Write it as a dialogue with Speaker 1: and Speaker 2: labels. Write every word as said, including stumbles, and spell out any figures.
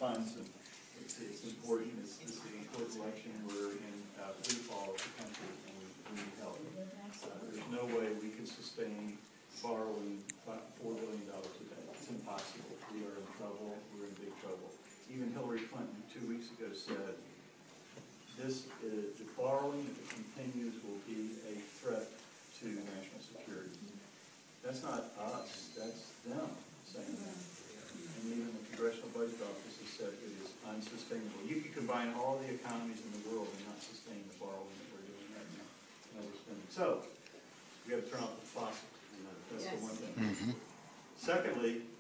Speaker 1: funds, and it's, it's important. It's, this is an important election. We're in uh, free fall of the country, and we, we need help. Uh, there's no way we can sustain borrowing five, four billion dollars a day. It's impossible. We are in trouble. We're in big trouble. Even Hillary Clinton two weeks ago said, this is, the borrowing, if it continues, will be a threat to national security. That's not us, that's them saying that. And even the Congressional Budget Office has said it is unsustainable. You can combine all the economies in the world and not sustain the borrowing that we're doing right now. And we're spending. So, we got to turn off the faucet. That's yes. the one thing. Mm-hmm. Secondly,